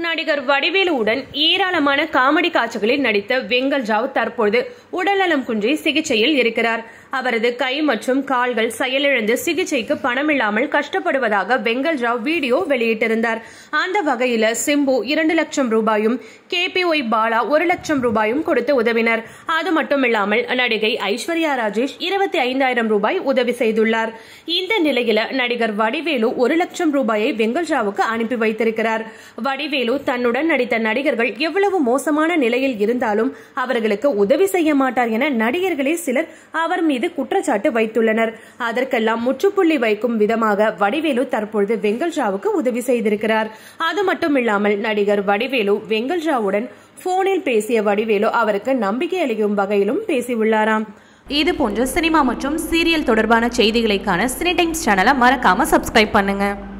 நடிகர் வடிவேலுவுடன் ஏராளமான காமெடி காட்சிகளில் நடித்த வெங்கல் ராவ் தற்போது உடல்நலம் குன்றி சிகிச்சையில் இருக்கிறார். அவரது கை மற்றும் கால்கள் செயலிழந்து சிகிச்சைக்கு பணமில்லாமல் கஷ்டப்படுவதாக வெங்கல் ராவ் வீடியோ வெளியிட்டிருந்தார். அந்த வகையில் சிம்பு 2 லட்சம் ரூபாயும், KPY பாலா 1 லட்சம் ரூபாயும் கொடுத்து உதவினர். அது மட்டுமில்லாமல் நடிகை ஐஸ்வர்யா ராஜேஷ் 25,000 ரூபாய் உதவி செய்துள்ளார். இந்த நிலையில் நடிகர் வடிவேலு 1 லட்சம் ரூபாயை வெங்கல் ராவுக்கு அனுப்பி வைத்திருக்கிறார். வடிவேலு தன்னுடன் நடித்த நடிகர்கள் எவ்வளவு மோசமான நிலையில் இருந்தாலும் அவர்களுக்கு உதவி செய்ய மாட்டார் என நடிகர்களே சிலர் அவர் மீது குற்றச்சாட்டு வைத்துள்ளனர். அதற்கெல்லாம் முற்றுப்புள்ளி வைக்கும் விதமாக வடிவேலு தற்பொழுது வெங்கல் ராவுக்கு உதவி செய்திருக்கிறார். அது மட்டுமில்லாமல் நடிகர் வடிவேலு வெங்கல் ராவுடன் போனில் பேசிய வடிவேலு அவருக்கு நம்பிக்கை அளிக்கும் வகையிலும் பேசியுள்ளாராம். இது போன்ற சினிமா மற்றும் சீரியல் தொடர்பான செய்திகளை காண சினி டைம்ஸ் சேனலை மறக்காம சப்ஸ்கிரைப் பண்ணுங்க.